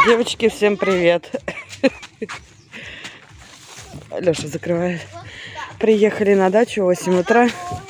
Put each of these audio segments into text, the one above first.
Девочки, всем привет. Леша закрывает. Приехали на дачу в 8 утра.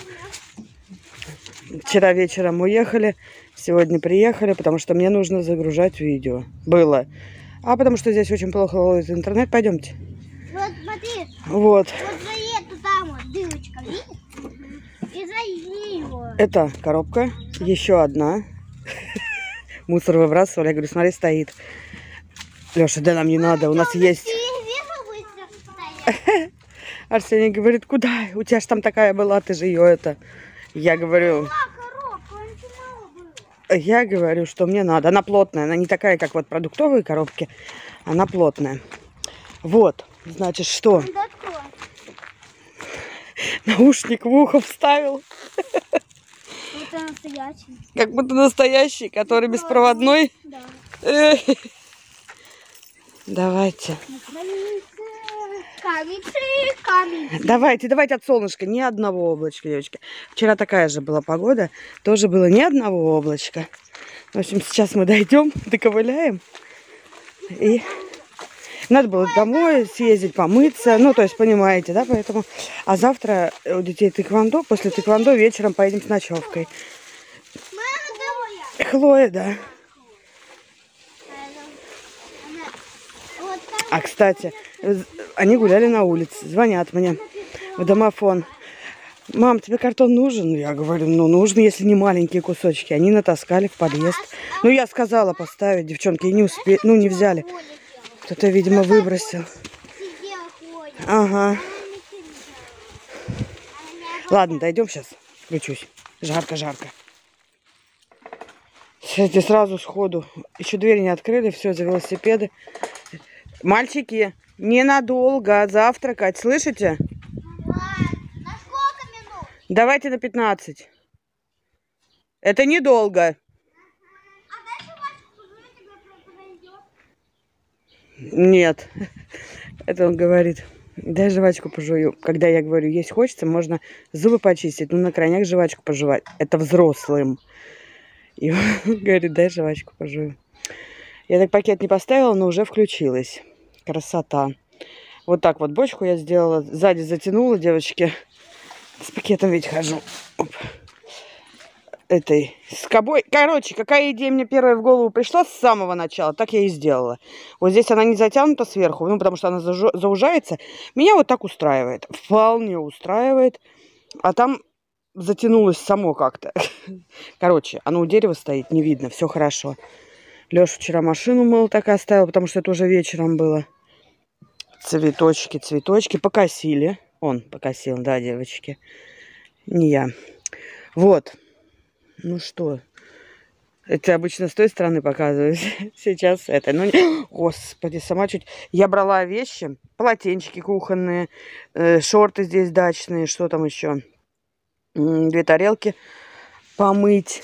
Вчера вечером уехали. Сегодня приехали, потому что мне нужно загружать видео. Было. А потому что здесь очень плохо ловит интернет. Пойдемте. Вот смотри. Вот. Вот за эту там вот дырочка, видишь? И за его. Это коробка. Еще одна. Мусор выбрасывали. Я говорю, смотри, стоит. Леша, да нам не надо. У нас есть... Арсений говорит, куда? У тебя же там такая была, ты же ее это... Я говорю... Я говорю, что мне надо. Она плотная. Она не такая, как вот продуктовые коробки. Она плотная. Вот. Значит, что? Наушник в ухо вставил. Это настоящий. Как будто настоящий, который беспроводной. Да. Давайте. Камень. Давайте от солнышка. Ни одного облачка, девочки. Вчера такая же была погода. Тоже было ни одного облачка. В общем, сейчас мы дойдем, доковыляем. И надо было домой съездить, помыться. Ну, то есть, понимаете, да, поэтому... А завтра у детей тэквондо. После тэквондо вечером поедем с ночевкой. Хлоя, да. А, кстати, они гуляли на улице. Звонят мне в домофон. Мам, тебе картон нужен? Я говорю, ну нужен, если не маленькие кусочки. Они натаскали в подъезд. Ну, я сказала поставить, девчонки, и не успели, ну, не взяли. Кто-то, видимо, выбросил. Ага. Ладно, дойдем сейчас. Включусь. Жарко. Кстати, сразу сходу. Еще двери не открыли, все, за велосипеды. Мальчики, ненадолго завтракать, слышите? На сколько минут? Давайте на 15. Это недолго. Нет. Это он говорит. Дай жвачку пожую. Когда я говорю, есть хочется, можно зубы почистить, ну на крайняк жвачку пожевать. Это взрослым. И он говорит, дай жвачку пожую. Я так пакет не поставила, но уже включилась. Красота. Вот так вот бочку я сделала. Сзади затянула, девочки. С пакетом ведь хожу. Оп. Этой скобой. Короче, какая идея мне первая в голову пришла с самого начала, так я и сделала. Вот здесь она не затянута сверху, ну, потому что она заужается. Меня вот так устраивает. Вполне устраивает. А там затянулось само как-то. Короче, оно у дерева стоит, не видно, все хорошо. Леша вчера машину мыл, так и оставил, потому что это уже вечером было. Цветочки. Покосили. Он покосил, да, девочки. Не я. Вот. Ну что, это обычно с той стороны показываю. Сейчас это. Ну, господи, сама чуть... Я брала вещи, полотенчики кухонные, шорты здесь дачные, что там еще? 2 тарелки помыть.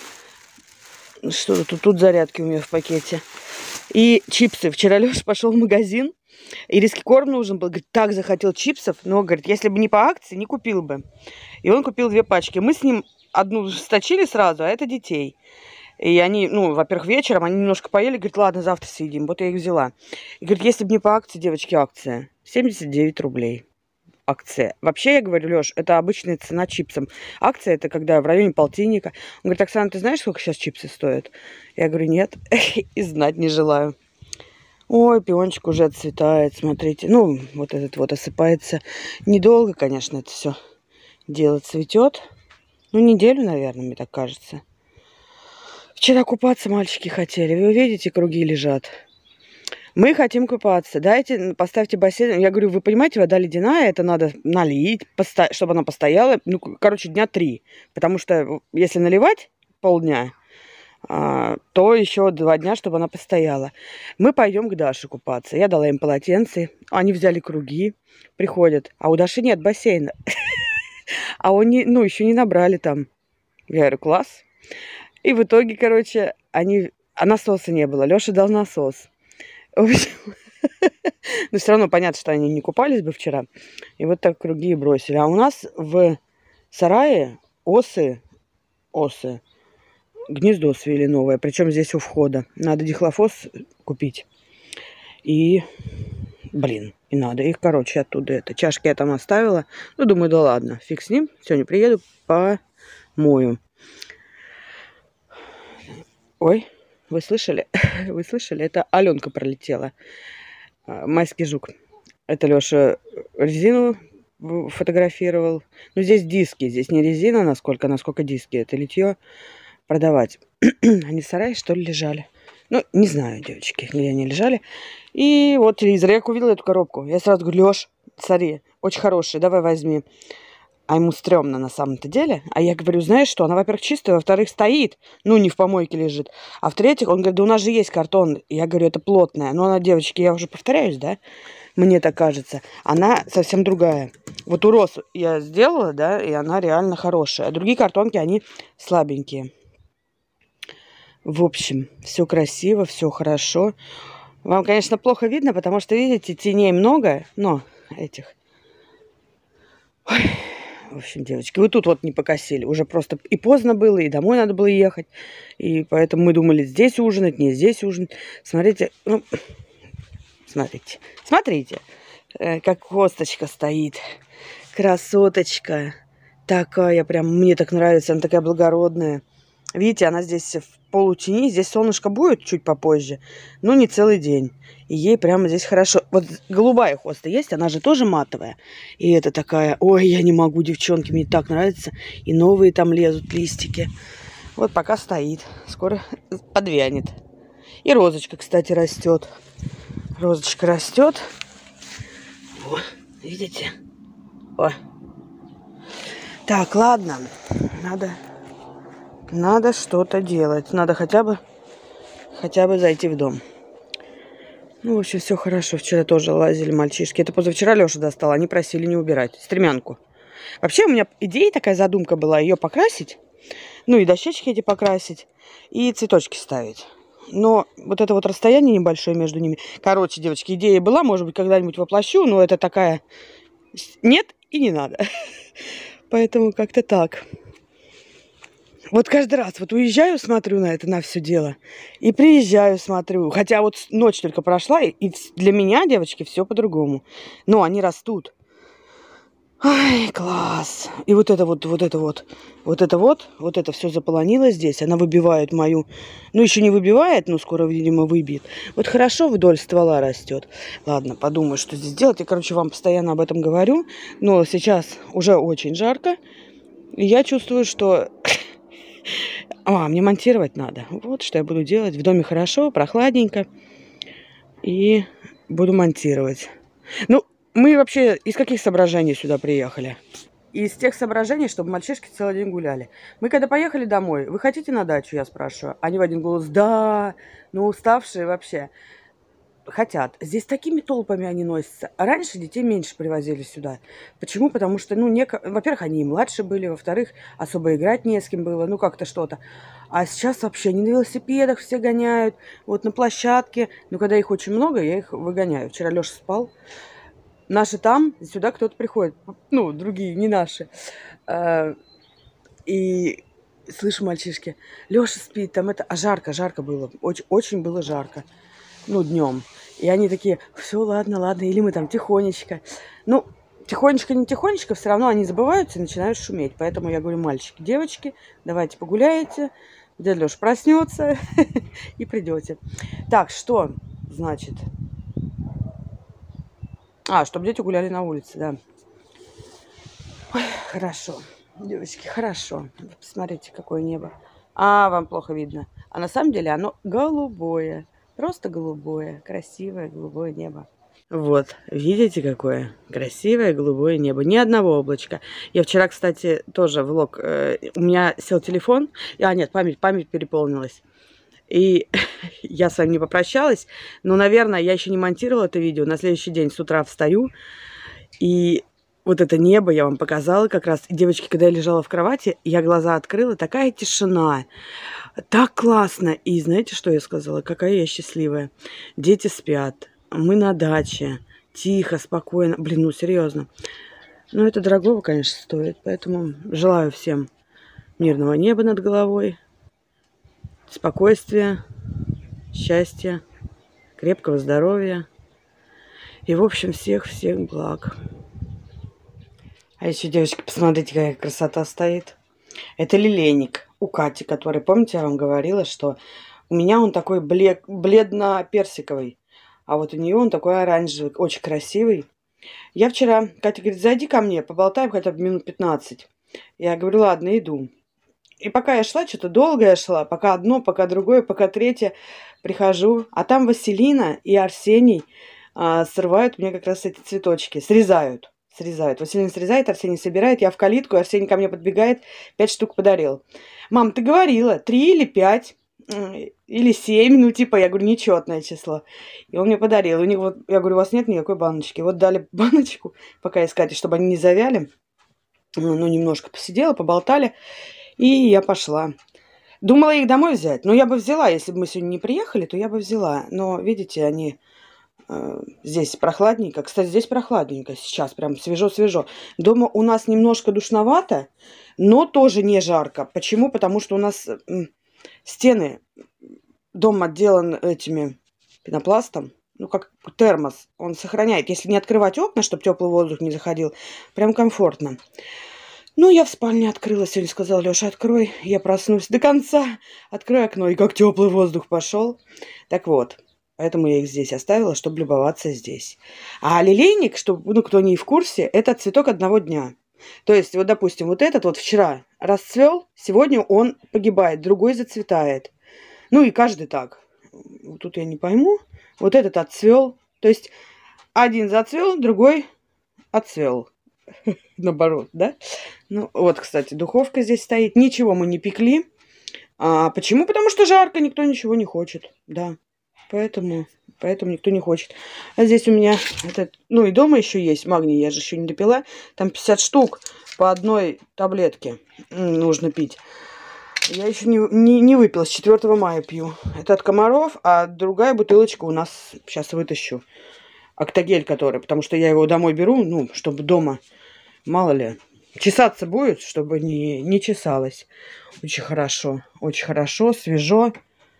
Что тут зарядки у меня в пакете. И чипсы. Вчера Леша пошел в магазин. Ириске корм нужен был. Говорит, так захотел чипсов. Но, говорит, если бы не по акции, не купил бы. И он купил 2 пачки. Мы с ним одну сточили сразу, а это детей. И они, ну, во-первых, вечером они немножко поели. Говорит, ладно, завтра съедим. Вот я их взяла. И говорит, если бы не по акции, девочки, акция. 79 рублей. Акция. Вообще, я говорю, Леш, это обычная цена чипсам. Акция это когда в районе полтинника. Он говорит, Оксана, ты знаешь, сколько сейчас чипсы стоят? Я говорю, нет. И знать не желаю. Ой, пиончик уже отцветает, смотрите. Ну, вот этот вот осыпается. Недолго, конечно, это все дело цветет. Ну, неделю, наверное, мне так кажется. Вчера купаться мальчики хотели. Вы видите, круги лежат. Мы хотим купаться. Дайте, поставьте бассейн. Я говорю, вы понимаете, вода ледяная, это надо налить, чтобы она постояла. Ну, короче, дня 3. Потому что если наливать полдня, то еще 2 дня, чтобы она постояла. Мы пойдем к Даше купаться. Я дала им полотенце. Они взяли круги, приходят. А у Даши нет бассейна. А они, ну, еще не набрали там. Я говорю, класс. И в итоге, короче, а насоса не было. Леша дал насос. В общем, но все равно понятно, что они не купались бы вчера. И вот так круги бросили. А у нас в сарае осы гнездо свели новое, причем здесь у входа. Надо дихлофос купить. И, блин, и надо их, короче, оттуда это. Чашки я там оставила. Ну, думаю, да ладно, фиг с ним. Сегодня приеду, помою. Ой, вы слышали? Вы слышали? Это Аленка пролетела. Майский жук. Это Леша резину фотографировал. Ну, здесь диски. Здесь не резина, насколько диски. Это литье продавать. Они в сарае, что ли, лежали? Ну, не знаю, девочки, где они лежали. И вот телевизор. Я увидела эту коробку. Я сразу говорю: Леш, смотри, очень хороший, давай возьми. А ему стрёмно на самом-то деле. А я говорю: знаешь что, она, во-первых, чистая, во-вторых, стоит. Ну, не в помойке лежит. А в-третьих, он говорит: да у нас же есть картон. Я говорю: это плотная. Но она, девочки, я уже повторяюсь, да? Мне так кажется. Она совсем другая. Вот у Рос я сделала, да, и она реально хорошая. А другие картонки, они слабенькие. В общем, все красиво, все хорошо. Вам, конечно, плохо видно, потому что, видите, теней много, но этих... Ой. В общем, девочки, вы тут вот не покосили. Уже просто и поздно было, и домой надо было ехать. И поэтому мы думали, здесь ужинать, не здесь ужинать. Смотрите, ну, смотрите, как косточка стоит. Красоточка. Такая прям, мне так нравится, она такая благородная. Видите, она здесь в полутени, здесь солнышко будет чуть попозже, но не целый день. И ей прямо здесь хорошо. Вот голубая хоста есть, она же тоже матовая. И это такая, ой, я не могу, девчонки, мне так нравится. И новые там лезут листики. Вот пока стоит, скоро подвянет. И розочка, кстати, растет. Розочка растет. О, видите? О. Так, ладно, надо что-то делать. Надо хотя бы зайти в дом. Ну, в общем, все хорошо. Вчера тоже лазили мальчишки. Это позавчера Леша достал. Они просили не убирать. Стремянку. Вообще, у меня идея, такая задумка была, ее покрасить. Ну, и дощечки эти покрасить. И цветочки ставить. Но вот это вот расстояние небольшое между ними. Короче, девочки, идея была. Может быть, когда-нибудь воплощу. Но это такая... Нет и не надо. Поэтому как-то так. Вот каждый раз вот уезжаю, смотрю на это, на все дело, и приезжаю, смотрю. Хотя вот ночь только прошла, и для меня, девочки, все по-другому. Но они растут. Ай, класс. И вот это все заполонило здесь. Она выбивает мою... Ну, еще не выбивает, но скоро, видимо, выбьет. Вот хорошо вдоль ствола растет. Ладно, подумаю, что здесь делать. Я, короче, вам постоянно об этом говорю. Но сейчас уже очень жарко. И я чувствую, что... мне монтировать надо. Вот что я буду делать. В доме хорошо, прохладненько. И буду монтировать. Ну, мы вообще из каких соображений сюда приехали? Из тех соображений, чтобы мальчишки целый день гуляли. Мы когда поехали домой, вы хотите на дачу, я спрашиваю? Они в один голос: да, ну уставшие вообще. Хотят. Здесь такими толпами они носятся. А раньше детей меньше привозили сюда. Почему? Потому что, ну, во-первых, они и младше были, во-вторых, особо играть не с кем было, ну, как-то что-то. А сейчас вообще они на велосипедах все гоняют, вот на площадке. Но когда их очень много, я их выгоняю. Вчера Леша спал. Наши там, сюда кто-то приходит. Ну, другие, не наши. И слышу, мальчишки: Леша спит, там это... А жарко было. Очень было жарко. Ну, днем. И они такие: все, ладно. Или мы там тихонечко. Ну, тихонечко, не тихонечко, все равно они забываются и начинают шуметь. Поэтому я говорю: мальчики, девочки, давайте погуляете. Дядя Леша проснется и придете. Так, что значит? Чтобы дети гуляли на улице, да. Ой, хорошо, девочки, хорошо. Посмотрите, какое небо. Вам плохо видно. А на самом деле оно голубое. Просто голубое, красивое голубое небо. Вот, видите, какое красивое голубое небо. Ни одного облачка. Я вчера, кстати, тоже влог... у меня сел телефон. Нет, память переполнилась. И я с вами не попрощалась. Но, наверное, я еще не монтировала это видео. На следующий день с утра встаю. И вот это небо я вам показала как раз. И, девочки, когда я лежала в кровати, я глаза открыла. Такая тишина. Так классно. И знаете, что я сказала? Какая я счастливая. Дети спят. Мы на даче. Тихо, спокойно. Блин, ну серьезно. Ну, это дорогого, конечно, стоит. Поэтому желаю всем мирного неба над головой. спокойствия, счастья, крепкого здоровья и, в общем, всех благ. А еще, девочки, посмотрите, какая красота стоит. Это лилейник у Кати, который, помните, я вам говорила, что у меня он такой бледно-персиковый, а вот у нее он такой оранжевый, очень красивый. Я вчера, Катя говорит, зайди ко мне, поболтаем хотя бы минут 15. Я говорю, ладно, иду. И пока я шла, что-то долго я шла, пока одно, пока другое, пока третье, прихожу, а там Василина и Арсений срывают мне как раз эти цветочки, срезают. Василина срезает, Арсений собирает, я в калитку, Арсений ко мне подбегает, 5 штук подарил. Мам, ты говорила, 3 или 5, или 7, ну типа, я говорю, нечетное число. И он мне подарил. У них вот, я говорю, у вас нет никакой баночки. Вот дали баночку, пока искать, чтобы они не завяли. Ну, немножко посидела, поболтали, и я пошла. Думала их домой взять, но я бы взяла, если бы мы сегодня не приехали, то я бы взяла. Но, видите, они... Здесь прохладненько. Кстати, здесь прохладненько сейчас, прям свежо-свежо. Дома у нас немножко душновато, но тоже не жарко. Почему? Потому что у нас стены, дом отделан этими пенопластом, ну, как термос. Он сохраняет, если не открывать окна, чтобы теплый воздух не заходил, прям комфортно. Ну, я в спальне открыла, сегодня сказала, Леша, открой. Я проснулась до конца, открой окно, и как теплый воздух пошел. Так вот. Поэтому я их здесь оставила, чтобы любоваться здесь. А лилейник, чтобы, ну, кто не в курсе, это цветок одного дня. То есть, вот, допустим, вот этот вот вчера расцвел, сегодня он погибает, другой зацветает. Ну, и каждый так. Вот тут я не пойму. Вот этот отцвел. То есть, один зацвел, другой отцвел. Наоборот, да? Ну, вот, кстати, духовка здесь стоит. Ничего мы не пекли. Почему? Потому что жарко, никто ничего не хочет. Да. Поэтому никто не хочет. А здесь у меня, ну и дома еще есть магний, я же еще не допила. Там 50 штук по одной таблетке нужно пить. Я еще не выпила, с 4 мая пью. Это от комаров, а другая бутылочка у нас, сейчас вытащу. Октагель который, потому что я его домой беру, ну, чтобы дома, мало ли, чесаться будет, чтобы не чесалось. Очень хорошо, свежо.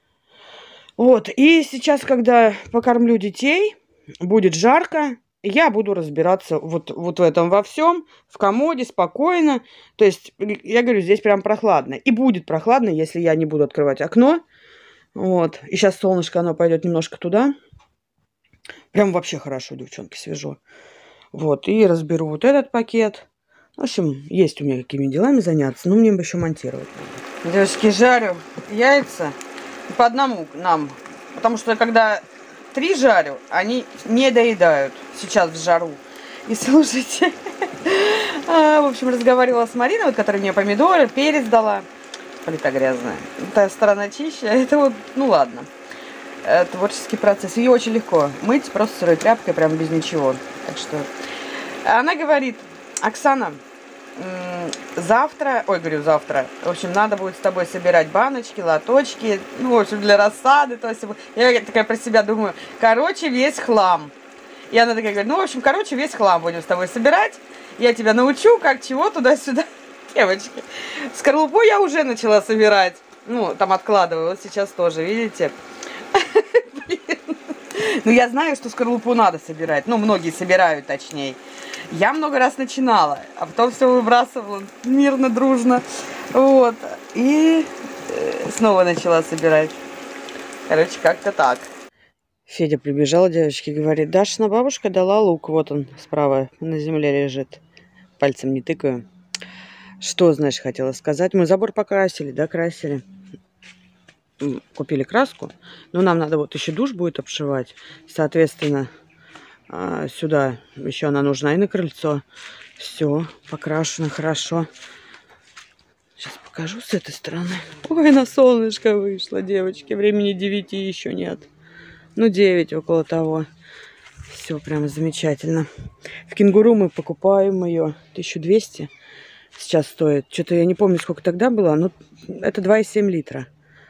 Вот, и сейчас, когда покормлю детей, будет жарко, я буду разбираться вот в этом во всем, в комоде, спокойно. То есть, я говорю, здесь прям прохладно. И будет прохладно, если я не буду открывать окно. Вот, и сейчас солнышко, оно пойдет немножко туда. Прям вообще хорошо, девчонки, свежо. Вот, и разберу вот этот пакет. В общем, есть у меня какими делами заняться, но мне бы еще монтировать надо. Девочки, жарю яйца. По одному нам. Потому что когда 3 жарю, они не доедают сейчас в жару. И слушайте, в общем, разговаривала с Мариной, вот, которая мне помидоры, перец дала. Плита грязная. Та сторона чище, это вот, ну ладно. Творческий процесс. Ее очень легко мыть, просто сырой тряпкой, прям без ничего. Так что она говорит, Оксана, завтра, в общем, надо будет с тобой собирать баночки, лоточки, ну, в общем, для рассады, то есть, я такая про себя думаю, короче, весь хлам. И она такая говорит, ну, в общем, короче, весь хлам будем с тобой собирать, я тебя научу, как, чего, туда-сюда. Девочки, скорлупу я уже начала собирать, ну, там откладываю, вот сейчас тоже, видите. Ну, я знаю, что скорлупу надо собирать, ну, многие собирают, точнее. Я много раз начинала, а потом все выбрасывала мирно, дружно. Вот. И снова начала собирать. Короче, как-то так. Федя прибежал, девочки, говорит, Дашина бабушка дала лук. Вот он справа на земле лежит. Пальцем не тыкаю. Что, значит, хотела сказать? Мы забор покрасили, да, красили. Купили краску. Но нам надо вот еще душ будет обшивать. Соответственно... сюда еще она нужна и на крыльцо. Все, покрашено хорошо. Сейчас покажу с этой стороны. Ой, на солнышко вышло, девочки. Времени 9 еще нет. Ну, 9 около того. Все прям замечательно. В Кенгуру мы покупаем ее 1200. Сейчас стоит. Что-то я не помню, сколько тогда было. Но это 2,7 литра.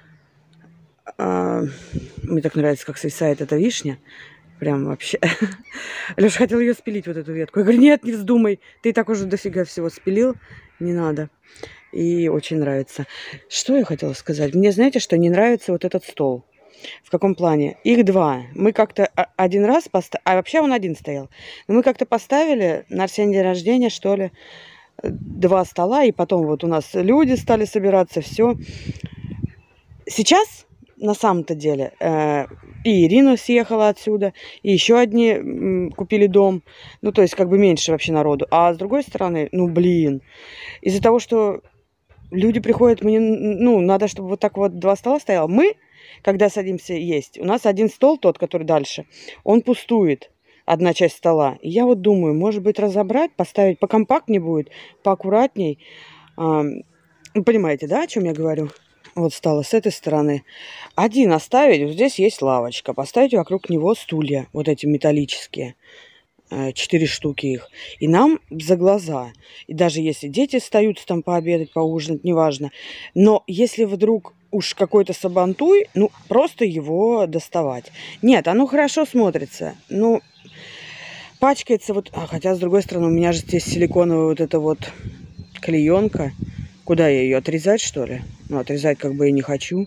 Мне так нравится, как свисает эта вишня. Прям вообще. Леша хотел ее спилить, вот эту ветку. Я говорю, нет, не вздумай. Ты и так уже дофига всего спилил. Не надо. И очень нравится. Что я хотела сказать? Мне, знаете, что не нравится вот этот стол? В каком плане? Их два. Мы как-то один раз поставили, а вообще он один стоял. Но мы как-то поставили на Арсений день рождения, что ли, два стола, и потом вот у нас люди стали собираться, все. Сейчас, на самом-то деле, и Ирина съехала отсюда, и еще одни купили дом. Ну, то есть, как бы меньше вообще народу. А с другой стороны, ну, блин, из-за того, что люди приходят, мне, ну, надо, чтобы вот так вот два стола стояло. Мы, когда садимся есть, у нас один стол, тот, который дальше, он пустует, одна часть стола. И я вот думаю, может быть, разобрать, поставить покомпактнее будет, поаккуратней. Вы понимаете, да, о чем я говорю? Вот стало с этой стороны. Один оставить, вот здесь есть лавочка, поставить вокруг него стулья, вот эти металлические. 4 штуки их. И нам за глаза. И даже если дети остаются там пообедать, поужинать, неважно. Но если вдруг уж какой-то сабантуй, ну, просто его доставать. Нет, оно хорошо смотрится. Ну, пачкается вот... хотя, с другой стороны, у меня же здесь силиконовая вот эта вот клеенка. Куда я ее? Отрезать, что ли? Ну, отрезать как бы и не хочу.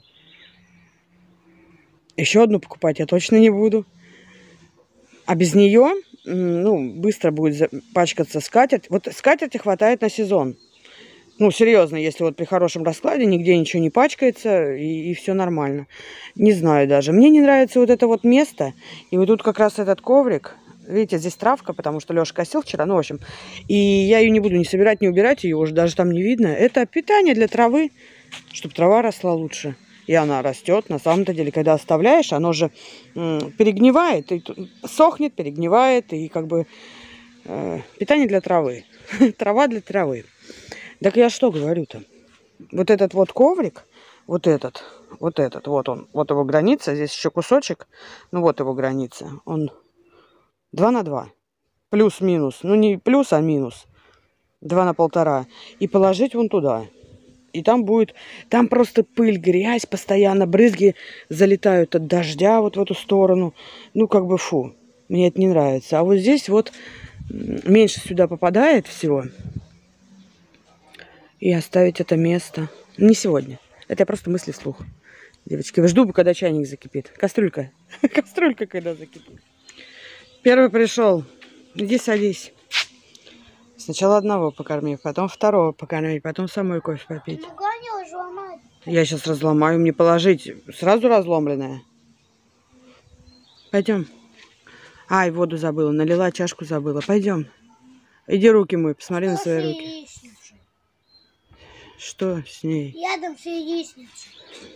Еще одну покупать я точно не буду. А без нее... ну, быстро будет пачкаться скатерть. Вот скатерти хватает на сезон. Ну, серьезно, если вот при хорошем раскладе нигде ничего не пачкается, и все нормально. Не знаю даже. Мне не нравится вот это вот место. И вот тут как раз этот коврик. Видите, здесь травка, потому что Леша косил вчера. Ну, в общем, и я ее не буду ни собирать, ни убирать. Ее уже даже там не видно. Это питание для травы, чтобы трава росла лучше. И она растет. На самом-то деле, когда оставляешь, оно же перегнивает, и сохнет, перегнивает, и как бы питание для травы. Трава для травы. Так я что говорю-то? Вот этот вот коврик, вот этот, вот он, вот его граница, здесь еще кусочек, ну вот его граница, он 2 на 2, плюс-минус, ну не плюс, а минус, 2 на 1,5, и положить вон туда. И там будет, там просто пыль, грязь, постоянно брызги залетают от дождя вот в эту сторону. Ну, как бы фу, мне это не нравится. А вот здесь вот меньше сюда попадает всего. И оставить это место. Не сегодня. Это я просто мысли вслух. Девочки, жду, когда чайник закипит. Кастрюлька. Кастрюлька, когда закипит. Первый пришел. Иди садись. Сначала одного покормить, потом второго покормить, потом самой кофе попить. Я сейчас разломаю, мне положить сразу разломленное. Пойдем. Ай, воду забыла, налила, чашку забыла. Пойдем. Иди руки мой, посмотри на свои руки. Что с ней? Рядом с яичницей.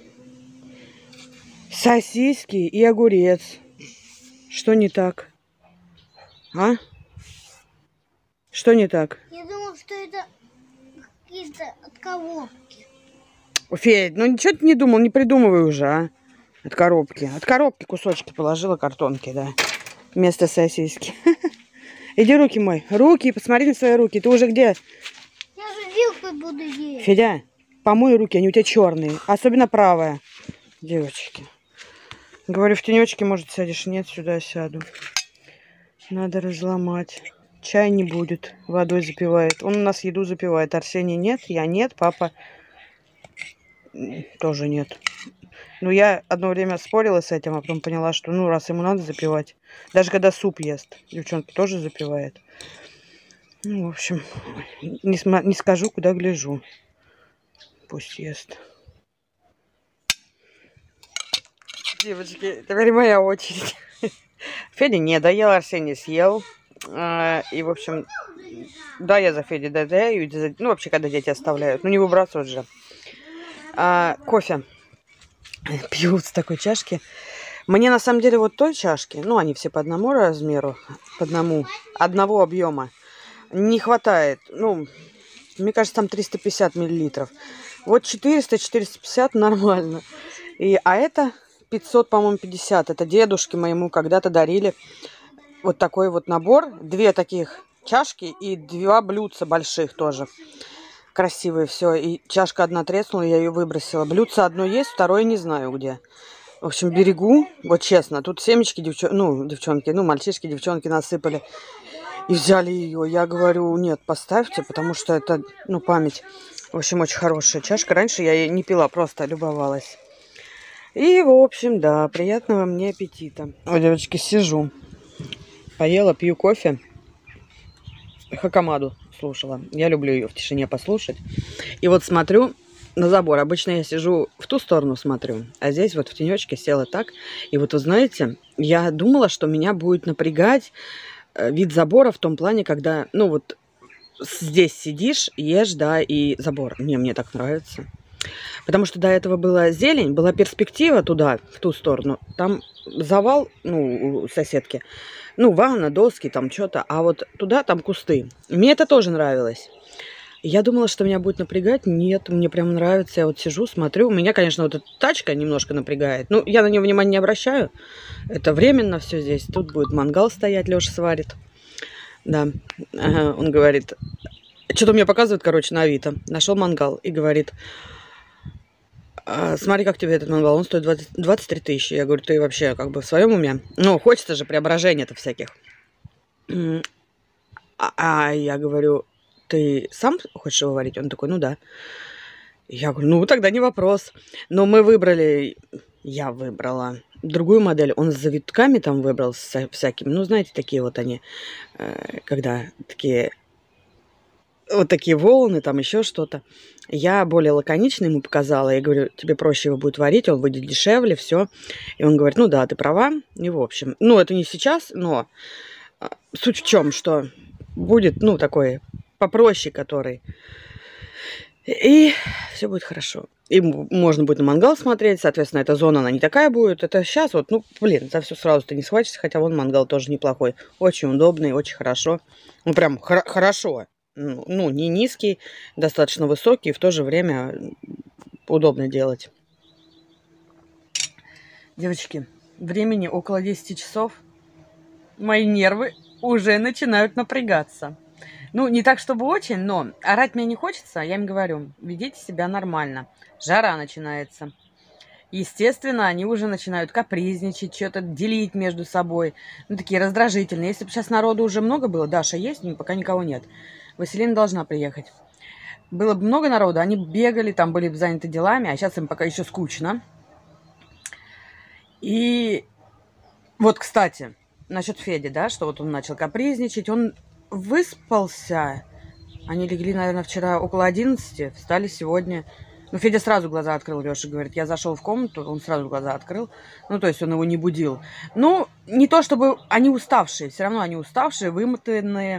Сосиски и огурец. Что не так? А? Что не так? Я думал, что это какие-то от коробки. Федь, ну ничего ты не думал, не придумывай уже, а? От коробки. От коробки кусочки положила, картонки, да. Вместо сосиски. Иди руки мой. Руки, посмотри на свои руки. Ты уже где? Я же вилкой буду есть. Федя, помой руки, они у тебя черные. Особенно правая. Девочки. Говорю, в тенечке, может, сядешь? Нет, сюда сяду. Надо разломать. Чай не будет. Водой запивает. Он у нас еду запивает. Арсений нет, я нет, папа тоже нет. Ну, я одно время спорила с этим, а потом поняла, что, ну, раз ему надо запивать. Даже когда суп ест, девчонка тоже запивает. Ну, в общем, не скажу, куда гляжу. Пусть ест. Девочки, теперь моя очередь. Федя не доел, Арсений съел. И, в общем, да, я за Федей додаю. Ну, вообще, когда дети оставляют. Ну, не выбрасывать же. Кофе пью с такой чашки. Мне, на самом деле, вот той чашки, ну, они все по одному размеру, по одного объема, не хватает. Ну, мне кажется, там 350 миллилитров. Вот 400-450 нормально. А это 500, по-моему, 50. Это дедушке моему когда-то дарили вот такой вот набор. 2 таких чашки и 2 блюдца больших тоже. Красивые все. И чашка одна треснула, я ее выбросила. Блюдце одно есть, второе не знаю где. В общем, берегу. Вот честно, тут семечки девчонки, ну, мальчишки, девчонки насыпали. И взяли ее. Я говорю, нет, поставьте, потому что это, ну, память. В общем, очень хорошая чашка. Раньше я ее не пила, просто любовалась. И, в общем, да, приятного мне аппетита. Ой, девочки, сижу. Поела, пью кофе. Хакамаду слушала. Я люблю ее в тишине послушать. И вот смотрю на забор. Обычно я сижу в ту сторону смотрю, а здесь вот в тенечке села так. И вот вы знаете, я думала, что меня будет напрягать вид забора в том плане, когда, ну вот здесь сидишь, ешь, да, и забор. Мне так нравится. Потому что до этого была зелень, была перспектива туда, в ту сторону. Там завал, ну, у соседки. Ну, ванна, доски, там что-то. А вот туда там кусты. Мне это тоже нравилось. Я думала, что меня будет напрягать. Нет, мне прям нравится. Я вот сижу, смотрю. Меня, конечно, вот эта тачка немножко напрягает. Ну, я на нее внимания не обращаю. Это временно все здесь. Тут будет мангал стоять, Леша сварит. Да. Ага, он говорит... Что-то мне показывает, короче, на Авито. Нашел мангал и говорит... Смотри, как тебе этот мангал. Он стоит 23 тысячи. Я говорю, ты вообще как бы в своем уме? Ну, хочется же преображения-то всяких. Я говорю, ты сам хочешь его варить? Он такой, ну да. Я говорю, ну тогда не вопрос. Но мы выбрали, я выбрала другую модель. Он с завитками там выбрал, с всякими. Ну, знаете, такие вот они, когда такие... Вот такие волны, там еще что-то. Я более лаконично ему показала. Я говорю, тебе проще его будет варить, он выйдет дешевле, все. И он говорит, ну да, ты права. И в общем, ну это не сейчас, но суть в чем, что будет, ну, такой попроще, который. И все будет хорошо. И можно будет на мангал смотреть, соответственно, эта зона, она не такая будет. Это сейчас вот, ну, блин, за все сразу ты не схватишься, хотя вон мангал тоже неплохой. Очень удобный, очень хорошо. Ну, прям хорошо. Ну, не низкий, достаточно высокий, и в то же время удобно делать. Девочки, времени около 10 часов. Мои нервы уже начинают напрягаться. Ну, не так, чтобы очень, но орать мне не хочется. Я им говорю, ведите себя нормально. Жара начинается. Естественно, они уже начинают капризничать, что-то делить между собой. Ну, такие раздражительные. Если бы сейчас народу уже много было, Даша есть, пока никого нет. Василина должна приехать. Было бы много народу, они бегали, там были бы заняты делами, а сейчас им пока еще скучно. И вот, кстати, насчет Феди, да, что вот он начал капризничать, он выспался. Они легли, наверное, вчера около 11, встали сегодня. Ну, Федя сразу глаза открыл, Леша говорит, я зашел в комнату, он сразу глаза открыл. Ну, то есть он его не будил. Ну, не то чтобы они уставшие, все равно они уставшие, вымотанные.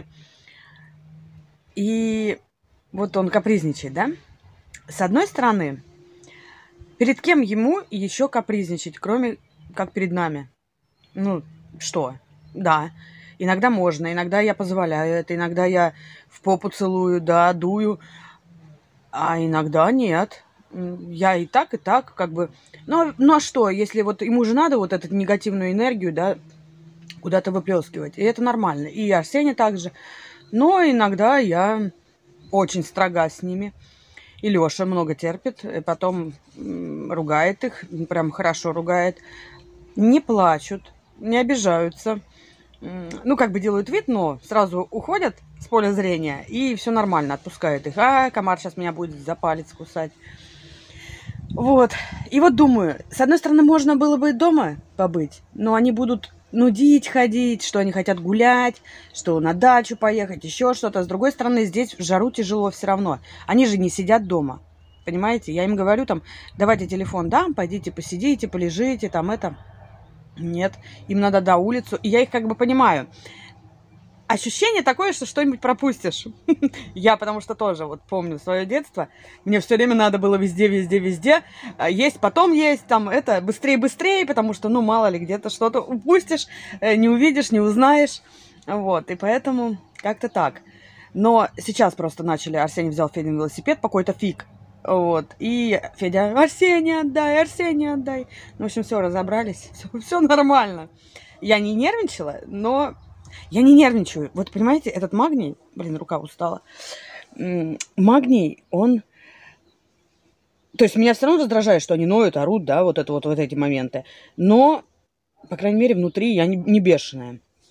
И вот он капризничает, да? С одной стороны, перед кем ему еще капризничать, кроме как перед нами? Ну, что? Да, иногда можно, иногда я позволяю это, иногда я в попу целую, да, дую, а иногда нет. Я и так, как бы... Ну а что, если вот ему же надо вот эту негативную энергию, да, куда-то выплескивать, и это нормально. И Арсений также. Но иногда я очень строга с ними. И Леша много терпит, и потом ругает их, прям хорошо ругает. Не плачут, не обижаются. Ну, как бы делают вид, но сразу уходят с поля зрения, и все нормально, отпускают их. А, комар сейчас меня будет за палец кусать. Вот. И вот думаю, с одной стороны, можно было бы дома побыть, но они будут нудить, ходить, что они хотят гулять, что на дачу поехать, еще что-то. С другой стороны, здесь в жару тяжело все равно. Они же не сидят дома. Понимаете? Я им говорю там, давайте телефон дам, пойдите посидите, полежите, там это. Нет, им надо до улицу. И я их как бы понимаю. Ощущение такое, что что-нибудь пропустишь. Я потому что тоже вот помню свое детство. Мне все время надо было везде. Есть, потом есть, там это, быстрее, потому что, ну, мало ли, где-то что-то упустишь, не увидишь, не узнаешь. Вот, и поэтому как-то так. Но сейчас просто начали, Арсений взял Федин велосипед, по какой-то фиг. Вот, и Федя, Арсений отдай. Ну, в общем, все, разобрались, все нормально. Я не нервничала, но... Я не нервничаю. Вот, понимаете, этот магний... Блин, рука устала. Магний, он... То есть меня все равно раздражает, что они ноют, орут, да, вот эти моменты. Но, по крайней мере, внутри я не бешеная.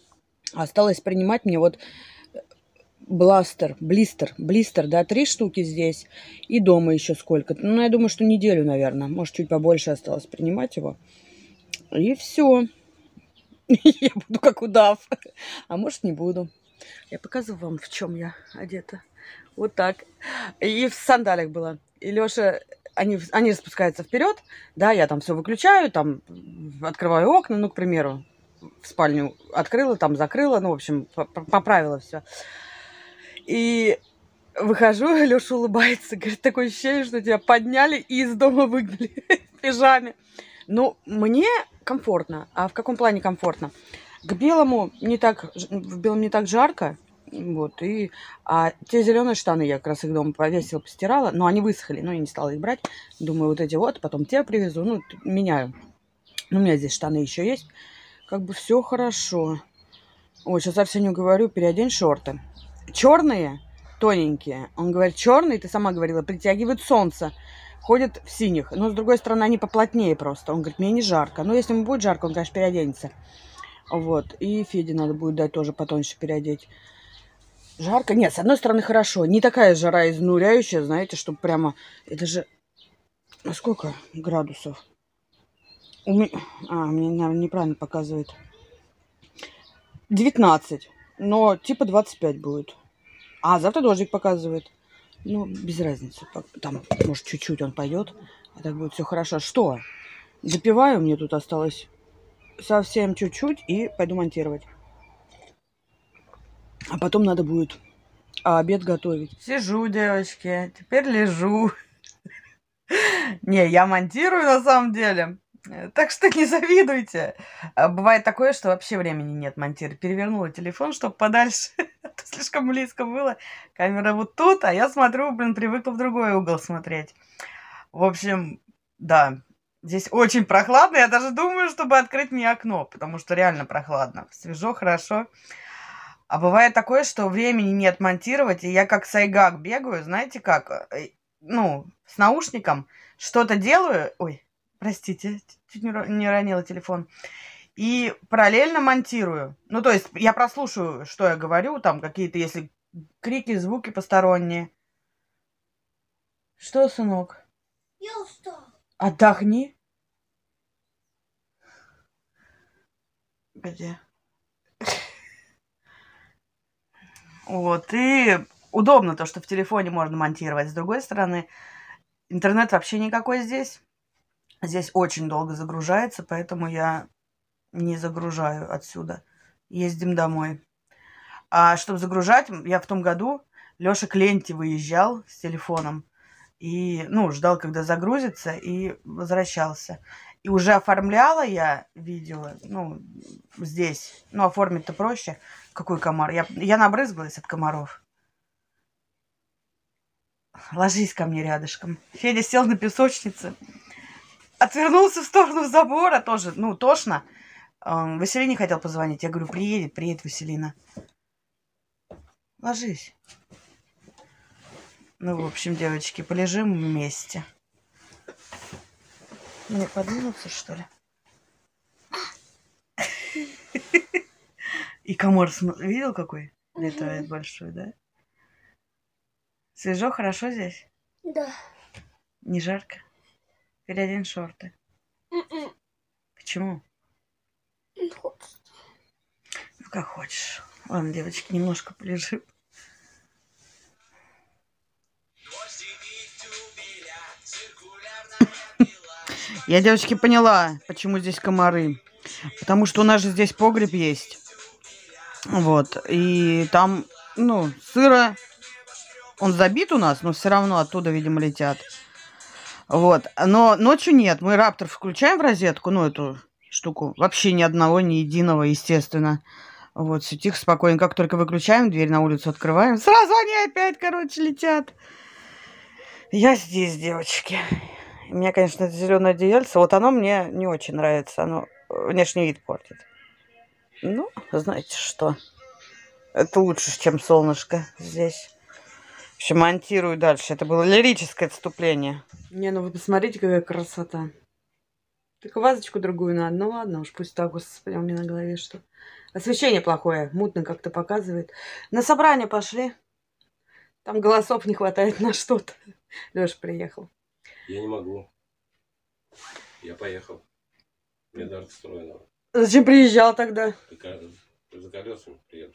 Осталось принимать мне вот блистер, да, 3 штуки здесь. И дома еще сколько-то. Ну, я думаю, что неделю, наверное. Может, чуть побольше осталось принимать его. И все. Я буду как удав. А может, не буду. Я показываю вам, в чем я одета. Вот так. И в сандалях была. И Лёша, они спускаются вперед. Да, я там все выключаю, там открываю окна, ну, к примеру, в спальню открыла, там закрыла, ну, в общем, поправила все. И выхожу, Лёша улыбается, говорит, такое ощущение, что тебя подняли и из дома выгнали в пижаме. Ну, мне комфортно. А в каком плане комфортно? К белому в белом не так жарко. Вот, а те зеленые штаны, я как раз их дома повесила, постирала, но они высохли, но я не стала их брать. Думаю, вот эти вот, потом те привезу, ну, меняю. Ну, у меня здесь штаны еще есть. Как бы все хорошо. Ой, сейчас Арсению говорю, переодень шорты. Черные, тоненькие. Он говорит, черные, ты сама говорила, притягивают солнце. Ходят в синих. Но, с другой стороны, они поплотнее просто. Он говорит, мне не жарко. Но если ему будет жарко, он, конечно, переоденется. Вот. И Феде надо будет дать тоже потоньше переодеть. Жарко? Нет, с одной стороны, хорошо. Не такая жара изнуряющая, знаете, чтобы прямо... Это же... А сколько градусов? Мне, наверное, неправильно показывает. 19. Но типа 25 будет. А завтра дождик показывает. Ну, без разницы. Там, может, чуть-чуть он пойдет. А так будет все хорошо. Что? Допиваю. Мне тут осталось совсем чуть-чуть. И пойду монтировать. А потом надо будет обед готовить. Сижу, девочки. Теперь лежу. Не, я монтирую на самом деле. Так что не завидуйте. Бывает такое, что вообще времени нет монтировать. Перевернула телефон, чтобы подальше. Слишком близко было. Камера вот тут, а я смотрю, привыкла в другой угол смотреть. В общем, да. Здесь очень прохладно. Я даже думаю, чтобы открыть мне окно, потому что реально прохладно. Свежо, хорошо. А бывает такое, что времени нет монтировать, и я как сайгак бегаю, знаете как? Ну, с наушником что-то делаю. Ой, простите, чуть не ронила телефон. И параллельно монтирую. Ну, то есть я прослушаю, что я говорю, там какие-то, если крики, звуки посторонние. Что, сынок? Я устала. Отдохни. Где? Вот, и удобно то, что в телефоне можно монтировать. С другой стороны, интернет вообще никакой здесь. Здесь очень долго загружается, поэтому я не загружаю отсюда. Ездим домой. А чтобы загружать, я в том году, Лёша к ленте выезжал с телефоном. И, ну, ждал, когда загрузится, и возвращался. И уже оформляла я видео, ну, здесь. Ну, оформить-то проще. Какой комар? Я набрызгалась от комаров. Ложись ко мне рядышком. Федя сел на песочнице. Отвернулся в сторону забора тоже. Ну, тошно. Василине хотел позвонить. Я говорю, приедет Василина. Ложись. Ну, в общем, девочки, полежим вместе. Мне подвинуться, что ли? И комар, видел какой? Летает большой, да? Свежо, хорошо здесь? Да. Не жарко? Переодень шорты. Почему? Не хочется. Ну, как хочешь. Ладно, девочки, немножко полежим. Я, девочки, поняла, почему здесь комары. Потому что у нас же здесь погреб есть. Вот. И там, ну, сыро. Он забит у нас, но все равно оттуда, видимо, летят. Вот. Но ночью нет. Мы раптор включаем в розетку, ну, эту штуку. Вообще ни одного, ни единого, естественно. Вот, все тихо, спокойно. Как только выключаем, дверь на улицу открываем, сразу они опять, короче, летят. Я здесь, девочки. У меня, конечно, это зеленое одеяльце. Вот оно мне не очень нравится. Оно внешний вид портит. Ну, знаете что. Это лучше, чем солнышко здесь. В общем, монтирую дальше. Это было лирическое отступление. Не, ну вы посмотрите, какая красота. Только вазочку другую надо. Ну ладно, уж пусть так, господи, у меня на голове что. Освещение плохое, мутно как-то показывает. На собрание пошли. Там голосов не хватает на что-то. Леша приехал. Я не могу. Я поехал. Мне даже строено. Зачем приезжал тогда? За колесами приеду.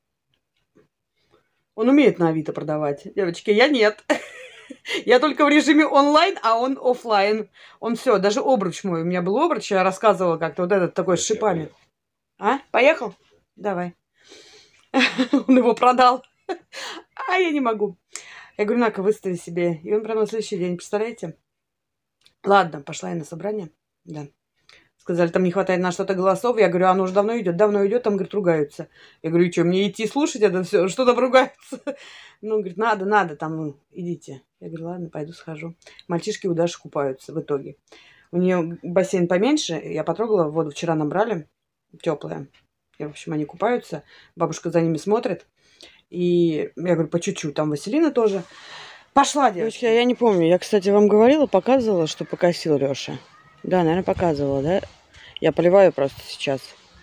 Он умеет на Авито продавать. Девочки, я нет. Я только в режиме онлайн, а он офлайн. Он все, даже обруч мой. У меня был обруч, я рассказывала как-то, вот этот такой с шипами. А? Поехал? Давай. Он его продал. А я не могу. Я говорю, на-ка, выстави себе. И он прямо на следующий день, представляете? Ладно, пошла я на собрание. Да. Сказали, там не хватает на что-то голосов. Я говорю, оно уже давно идет. Давно идет, там, говорит, ругаются. Я говорю, и что, мне идти слушать это все? Что там ругаются? Ну, говорит, надо, там, ну, идите. Я говорю, ладно, пойду схожу. Мальчишки у Даши купаются в итоге. У нее бассейн поменьше. Я потрогала, воду вчера набрали. Теплая. И, в общем, они купаются. Бабушка за ними смотрит. И я говорю, по чуть-чуть. Там Василина тоже. Пошла, девочки. Я не помню. Я, кстати, вам говорила, показывала, что покосил Леша. Да, наверное, показывала, да? Я поливаю просто сейчас.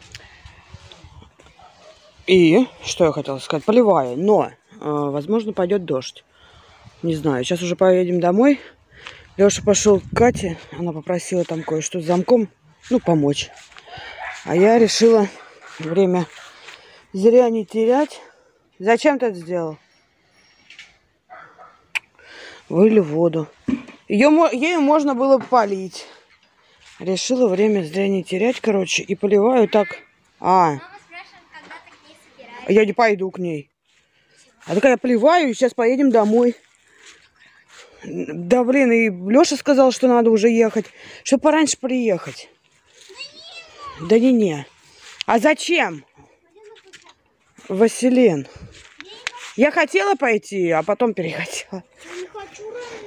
И что я хотела сказать? Поливаю. Но, возможно, пойдет дождь. Не знаю. Сейчас уже поедем домой. Леша пошел к Кате. Она попросила там кое-что с замком. Ну, помочь. А я решила время зря не терять. Зачем ты это сделал? Вылили воду. Ею можно было полить. Решила время зря не терять, короче. И поливаю так. Мама спрашивает, когда ты к ней собираешься. Я не пойду к ней. А так я поливаю, и сейчас поедем домой. Да, блин, и Леша сказал, что надо уже ехать. Чтобы пораньше приехать. Да не. А зачем? Василин. Я хотела пойти, а потом перехотела. Я не хочу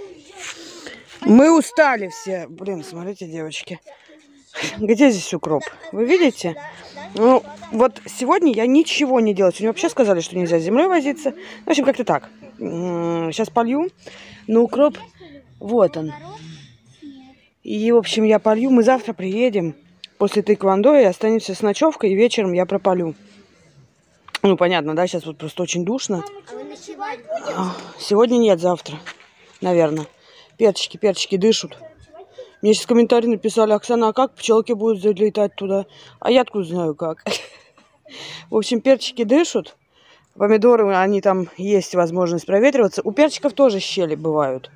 Мы устали все. Блин, смотрите, девочки. Где здесь укроп? Вы видите? Ну, вот сегодня я ничего не делала. Сегодня вообще сказали, что нельзя с землей возиться. В общем, как-то так. Сейчас полью. Но укроп, вот он. И, в общем, я полью. Мы завтра приедем после тэквондо и останемся с ночевкой. И вечером я прополю. Ну, понятно, да? Сейчас вот просто очень душно. А вы ночевать будете? Сегодня нет, завтра. Наверное. Перчики дышат. Мне сейчас комментарии написали, Оксана, а как пчелки будут залетать туда? А я откуда знаю как. В общем, перчики дышат. Помидоры, они там есть возможность проветриваться. У перчиков тоже щели бывают.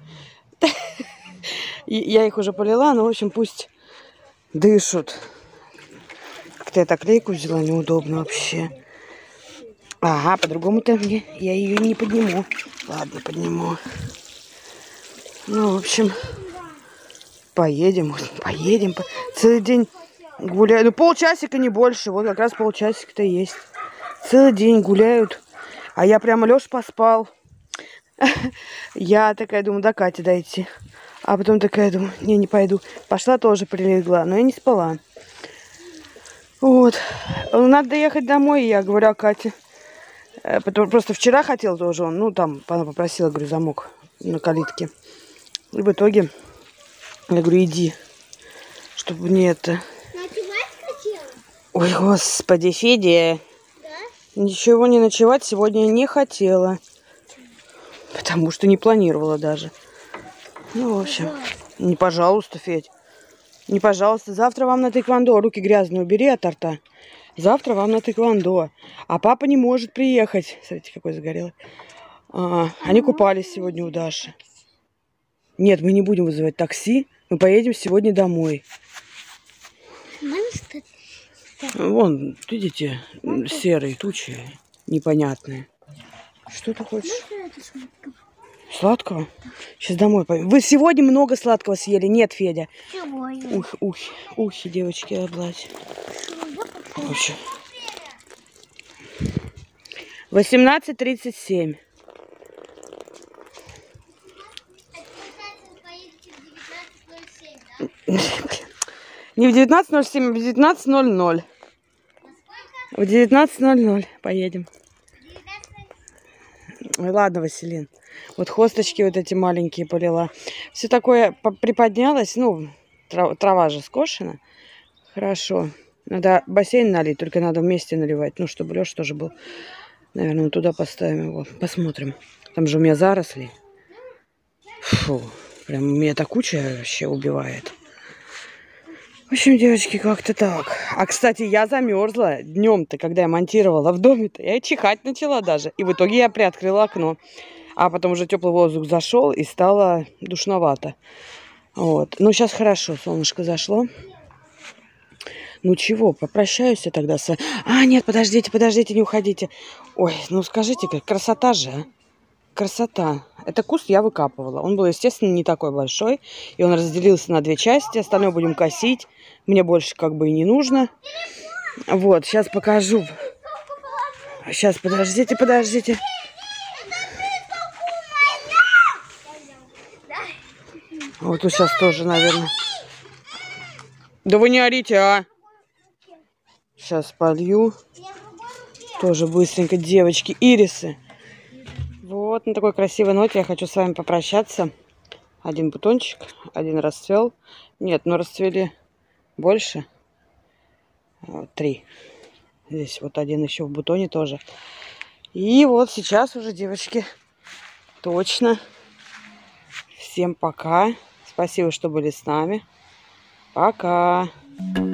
Я их уже полила, но, в общем, пусть дышат. Как-то я так клейку взяла, неудобно вообще. Ага, по-другому-то я ее не подниму. Ладно, подниму. Ну, в общем, поедем. Целый день гуляю. Ну, полчасика, не больше. Вот как раз полчасика-то есть. Целый день гуляют. А я прямо, Леша поспал. Я такая думаю, до Кати дойти. А потом такая думаю, не пойду. Пошла тоже прилегла, но я не спала. Вот. Надо доехать домой, я говорю, а Кате. Просто вчера хотел тоже он, ну, там, она попросила, говорю, замок на калитке. И в итоге, я говорю, иди, чтобы не это... Ночевать хотела? Ой, господи, Федя. Да? Ничего не ночевать сегодня не хотела. Потому что не планировала даже. Ну, в общем, не пожалуйста, Федь. Не пожалуйста. Завтра вам на тэквондо. Руки грязные убери от рта. Завтра вам на тэквондо. А папа не может приехать. Смотрите, какой загорелый. Они купались сегодня у Даши. Нет, мы не будем вызывать такси. Мы поедем сегодня домой. Вон, видите, серые тучи. Непонятные. Что ты хочешь? Сладкого? Сейчас домой поедем. Вы сегодня много сладкого съели? Нет, Федя. Сегодня. Ухи, девочки, облазь. В общем. 18:37. Не в 19:07, а в 19:00. В 19:00 поедем. Ой, ладно, Василин. Вот хосточки вот эти маленькие полила. Все такое приподнялось, ну, трава же скошена. Хорошо. Надо бассейн налить, только надо вместе наливать. Ну, чтобы Леша тоже был. Наверное, мы туда поставим его. Посмотрим. Там же у меня заросли. Фу. Прям меня эта куча вообще убивает. В общем, девочки, как-то так. А, кстати, я замерзла днем-то, когда я монтировала в доме-то. Я чихать начала даже. И в итоге я приоткрыла окно. А потом уже теплый воздух зашел и стало душновато. Вот. Ну, сейчас хорошо, солнышко зашло. Ну чего, попрощаюсь я тогда с... А, нет, подождите, не уходите. Ой, ну скажите, как красота же, а? Красота. Это куст я выкапывала. Он был, естественно, не такой большой. И он разделился на 2 части. Остальное будем косить. Мне больше как бы и не нужно. Вот, сейчас покажу. Сейчас, подождите. Вот тут сейчас тоже, наверное. Да вы не орите, а! Сейчас полью. Тоже быстренько, девочки. Ирисы. Вот, на такой красивой ноте я хочу с вами попрощаться. 1 бутончик, 1 расцвел. Нет, ну расцвели больше. 3. Здесь вот 1 еще в бутоне тоже. И вот сейчас уже, девочки, точно. Всем пока. Спасибо, что были с нами. Пока.